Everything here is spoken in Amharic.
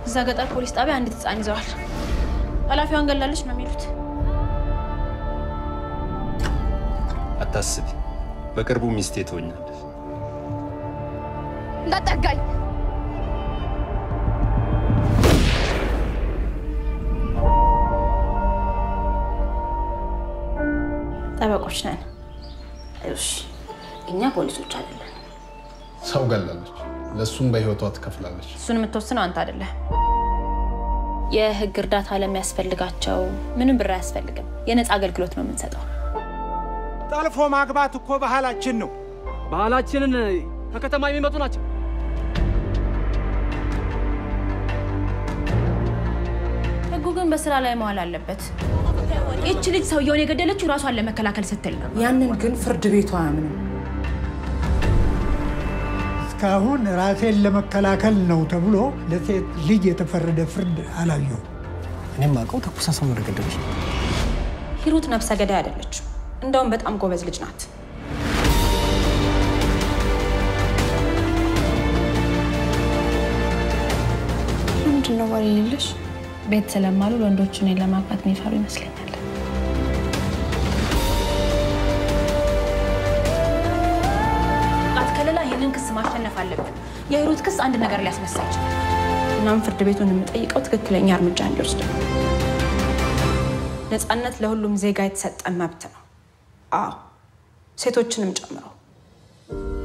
እዛ ገጠር ፖሊስ ጣቢያ አንዲት ህፃን ይዘዋል። ኃላፊዋን ገላለች ነው የሚሉት። አታስቢ፣ በቅርቡ ሚስቴ ትሆኛለሽ። እንዳጠጋኝ ጠበቆች ነን። እሺ እኛ ፖሊሶች አይደለም። ሰው ገላለች፣ ለሱም በህይወቷ ትከፍላለች። እሱን የምትወስነው አንተ አይደለም። የህግ እርዳታ ለሚያስፈልጋቸው ምንም ብር አያስፈልግም። የነፃ አገልግሎት ነው የምንሰጠው። ጠልፎ ማግባት እኮ ባህላችን ነው። ባህላችንን ከከተማ የሚመጡ ናቸው። ህጉ ግን በስራ ላይ መዋል አለበት። እቺ ልጅ ሰውየውን የገደለችው ራሷን ለመከላከል ስትል ነው። ያንን ግን ፍርድ ቤቱ አያምንም። እስካሁን ራሴን ለመከላከል ነው ተብሎ ለሴት ልጅ የተፈረደ ፍርድ አላየሁም። እኔም አውቀው ተኩሳ ሰው ነው የገደለች። ሂሩት ነፍሰ ገዳይ አይደለች። እንደውም በጣም ጎበዝ ልጅ ናት። ምንድነው ወሬ የሌለሽ? ቤት ስለማሉ ወንዶች እኔን ለማግባት የሚፈሩ ይመስለኛል። አትከለላ ይሄንን ክስ ማሸነፍ አለብን። የሂሩት ክስ አንድ ነገር ሊያስነሳ ይችላል። እናም ፍርድ ቤቱን የምጠይቀው ትክክለኛ እርምጃ እንዲወስድ ነው። ነፃነት ለሁሉም ዜጋ የተሰጠ መብት ነው። አዎ ሴቶችንም ጨምሮ።